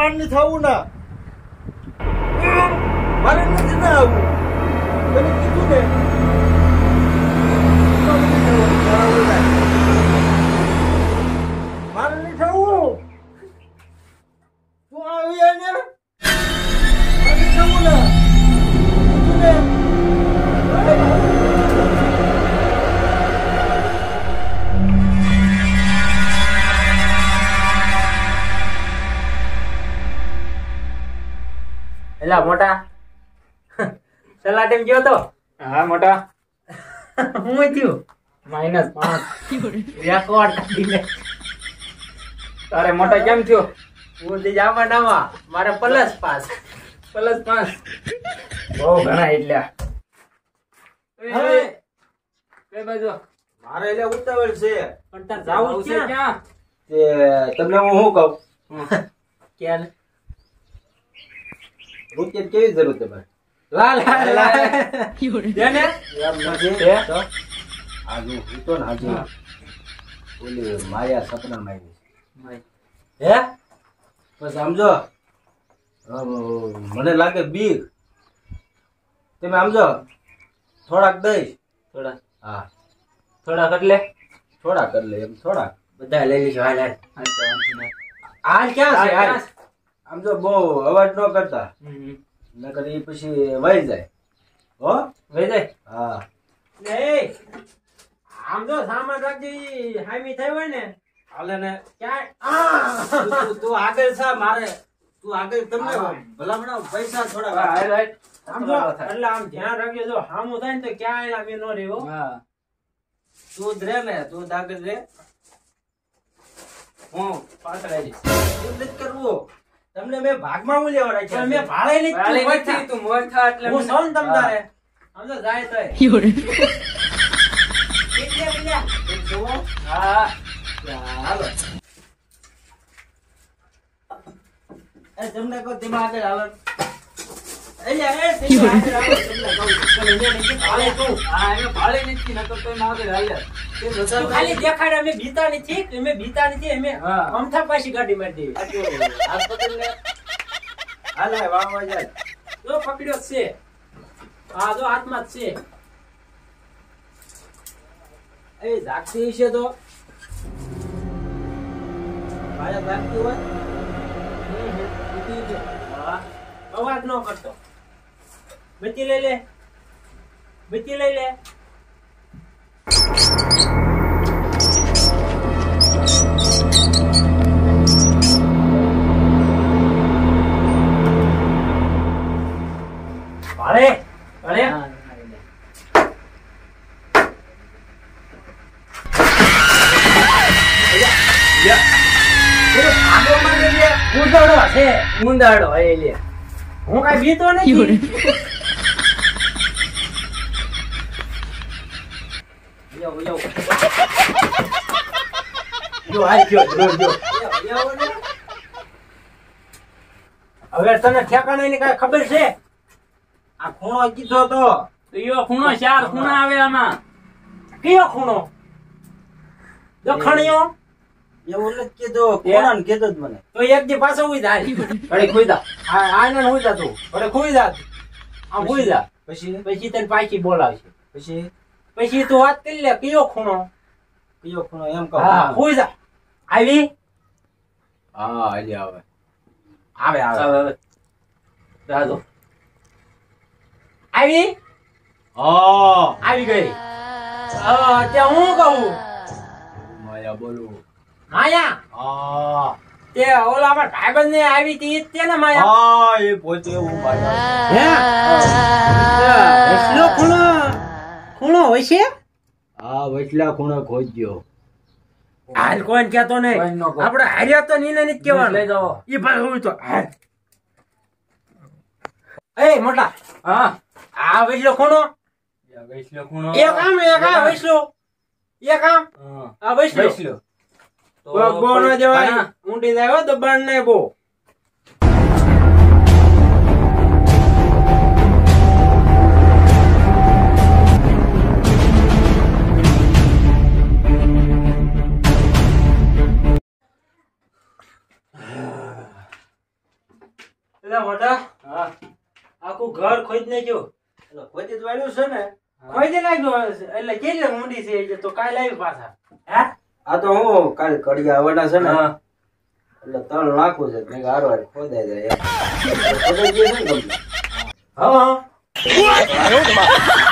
માર ની થવું ના મારે નથી ના આવું તને કીધું ને મારે નહીં થવું તું આવી ને મારે થવું ના એલા મોટા છેલ્લા ટાઈમ ગયો તો હા મોટા હું થયું -5 રેકોર્ડ કાઢી લે તારે મોટા કેમ થયો હું તે જાવા નાવા મારે +5 બહુ ઘણા એટલે કઈ બાજુ મારે એટલે ઉતાવળ છે પણ તાર જાવું છે ક્યાં તે તમને હું શું કહું ક્યાં રૂપિયા કેવી જરૂર છે ભાઈ લાલ દેને એમ નથી તો આજુ હું તો ને આજે ઓલી માયા સપનામાં આવી હે બસ સમજો મને લાગે બીક તમે સમજો થોડાક દઈશ હા થોડાક એટલે થોડાક એટલે એમ થોડાક બધા લઈ લીધો હાલ હાલ ક્યાં છે હાલ આમ તો બહુ અવાજ ન કરતા નકર એ પછી વહી જાય હો વહી જાય હા ને આમ તો સામાન રાખી હામી થઈ હોય ને હાલે ને ક્યાં તું આગળ છે મારે તું આગળ તમને ભલામણા પૈસા થોડા એટલે આમ ધ્યાન રાખજો જો હામું થાય ને તો ક્યાંય અમે નો રહેવો તું જ રે ને તું જ આગળ રે હું પાછળ આવી તું જ કરવું તમને મેં ભાગમાં હું લેવા રાખ્યા મેં ભાળે નહીં તું મોટા એટલે હું સૌ ને તમ તારે આમ તો જાય તો હા હાલો એ તમને કહો તેમાં આગળ આવે ખાલી દેખાડે અમે બીતા નથી અમે અમથા પાછી ગાડી મારી દેવી હાલે વાહ જાય જો પકડ્યો છે હા જો હાથમાં જ છે એ જાગતી છે તો માયા જાગતી હોય અવાજ ન કરતો બત્તી લઈ લે ભાળે ઊંડાડો એ લે હું કઈ બીતો નથી હવે તને ઠેકાણા ની કઈ ખબર છે આ ખૂણો કીધો તો યો ખૂણો 4 ખૂણા આવે આમાં કયો ખૂણો દખણિયો એવું નથી કીધું કોણ કીધું મને તો એક દી પાછો ઉઈ જાય ઘડી ખુઈ જા આ ને હુઈ જા તું ઘડી ખુઈ જા આમ હુઈ જા પછી તને પાછી બોલાવશે પછી તું વાત કરી લે કયો ખૂણો એમ કહો હા હુઈ જા આવી હા આલી આવે રાજો આવી આવી ગઈ ત્યાં હું કહું માયા બોલું માયા તે ઓલા અમાર ભાઈબંધ ને આવી હતી તે ને માયા એ પોતે હું માયા હે એટલો ખૂણો હોય છે હા વચલા ખૂણો ખોજ્યો હાલ કોણ કેતો નહીં આપણે હાર્યા તો નીને નથી કહેવાનું લઈ જાઓ ઈ ભાઈ હોય તો એ મોટા આ વચલો ખૂણો એક આમ વચલો એક આમ આ વચલો બો ન દેવાય ઊંડી જાય તો બાણ નહીં બો એટલે મોટા હા આખું ઘર ખોદી નાખ્યો. એટલે ખોદી જ વાળ્યું છે ને. ખોદી નાખ્યું એટલે કેટલી ઊંડી છે એ તો કાલ આવી પાછા. હે આ તો હું કાલ કડિયા આવવાના છે ને. હા. એટલે 3 લાખું છે મેં હારવાર ખોદાઈ જાય એમ. ખોદાઈ ગયું છે ને complete. હા